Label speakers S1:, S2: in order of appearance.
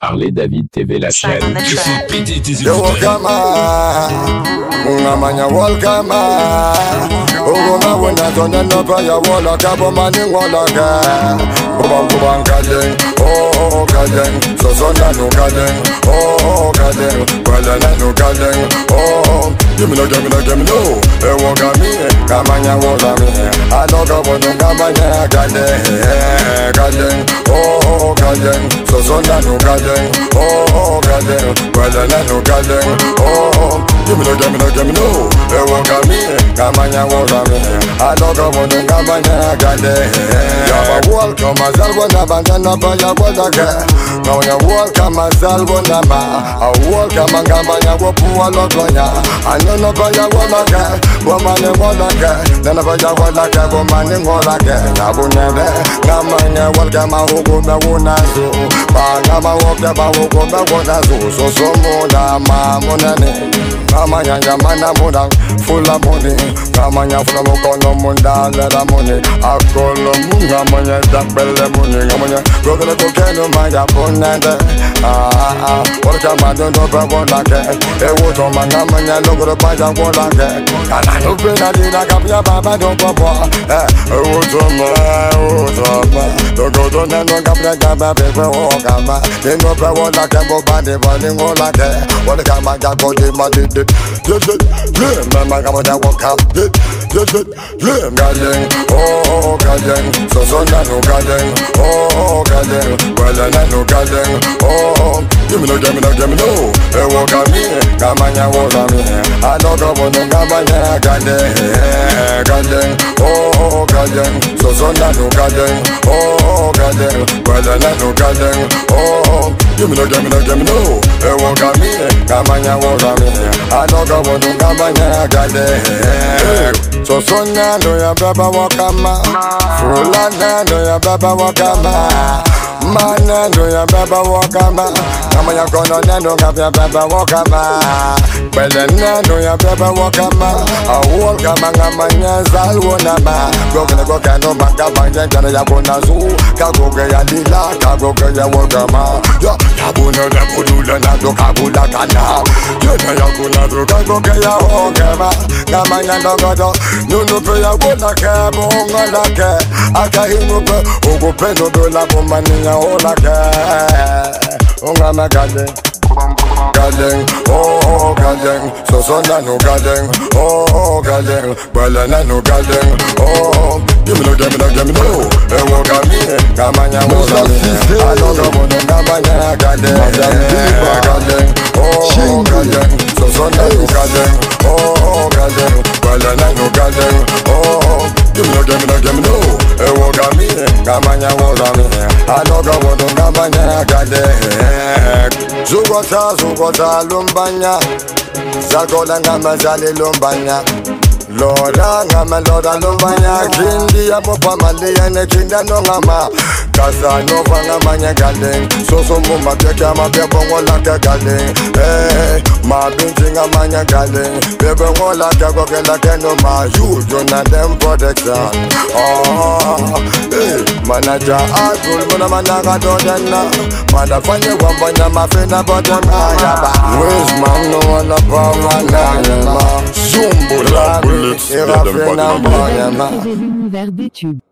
S1: Harley David TV, la chaîne.
S2: Tu fais péter tes
S3: Yo,
S2: écouteurs.
S3: Ungamanya welcome. Ugona wenda tone no pa ya wala ka bo mani wala ka. Bubang kaden, oh kaden, so na no kaden, oh kaden, wala na no kaden, oh. Give me no. E woga mi, kamanya woga mi. I don't go no kamanya kaden, oh kaden, so na no kaden, oh kaden, wala na no kaden, oh. Give me no. E woga mi, kamanya woga mi. I don't go no kamanya kaden. Yaba welcome azalwa na bandana pa ya wadaka. Now ya welcome azalwa na ma. I welcome kamanya wopuwa lokonya. I know no pa ya wadaka, wamane wadaka. Nana pa ya wadaka, wamane wadaka. Nabunede, kamanya welcome hukume wunazu. Pangama woke hukume wunazu. So muna ma munene. Kamanya jamana muna full of money. Kamanya full of mokono munda lera money. Akolo munga manya dakbele money. Kamanya gogole kokeno maya punende. Welcome no pa wadaka. Ewo to manga manya logoro pa ya wadaka. Kana no pena dina kapya baba do popo. Ewo to ma. Dogo do neno kapya gaba bebe okama. Dino pa wadaka bo bade bani wadaka. Welcome ga go de ma de. Mama kama da welcome. Garden, oh garden, so na no garden, oh garden, well na no garden, oh. Give me no. E woga mi, kamanya woga mi. I don't go no kamanya garden, oh garden, so na no garden, oh garden, well na no garden, oh. Give me no. E woga mi, kamanya woga mi. I don't go no kamanya garden. So na no ya baba wakama, fulana no ya baba wakama. Mana no ya baba wakama. Kama ya kono neno kapya baba wakama. Bele neno ya baba wakama. Awol kama ngamanya zalwo nama. Gokene gokano baka banje jana ya bonazu. Kagoge ya lila, kagoge ya wakama. Ya bono de budula na do kabula kana. Yena ya kuna do kagoge ya wakama. Kama ya ndogodo, nunu pe ya wona ke bonga lake. Akahinu pe, ogo pendo do la bomani ya ola ke. Ungama garden, oh garden, so na no garden, oh garden, well na no garden, oh. Give me no. E woga mi, kamanya woga mi. I don't go no kamanya garden, oh garden, so na no garden, oh garden, well na no garden, oh. Give me no. E woga mi, kamanya woga mi. I don't go no kamanya garden. Zugota lumbanya. Zagola ngama zali lumbanya. Loda ngama loda lumbanya. Kindi ya mopa malia ne kinda no ngama. Kasa no fanga manya galeng. So mumba peka ma bebo ngola ke galeng. Ma binti ngamanya galeng. Bebo ngola ke gokela ke no ma. You do not them protection. Manager agul muna managa dodena. Madafanya wambanya mafena bodema yaba. Where's man no wala power na yama. Zumbula bullets.
S1: Harley David
S4: Vers des tubes.